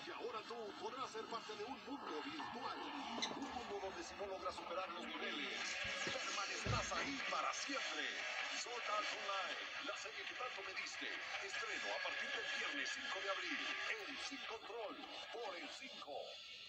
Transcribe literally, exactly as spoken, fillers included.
Y ahora tú podrás ser parte de un mundo virtual. Un mundo donde si no logras superar los niveles, permanecerás ahí para siempre. Sword Art Online, la serie que tanto me diste. Estreno a partir del viernes cinco de abril en Sin Control por el cinco.